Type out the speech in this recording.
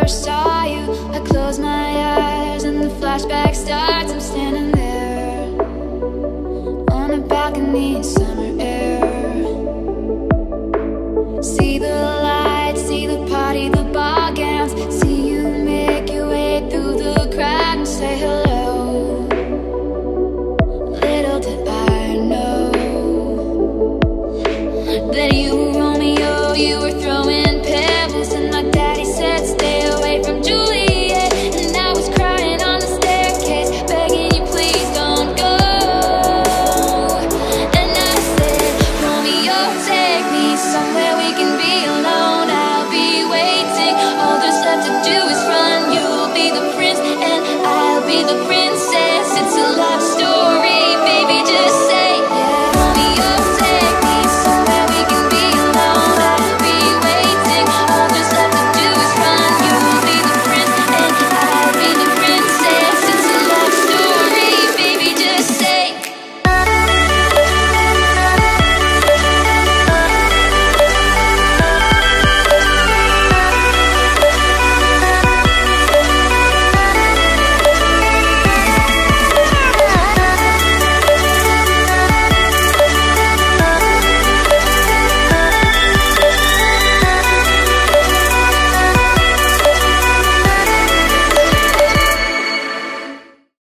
first saw you, I close my eyes and the flashback starts. I'm standing there on a balcony in summer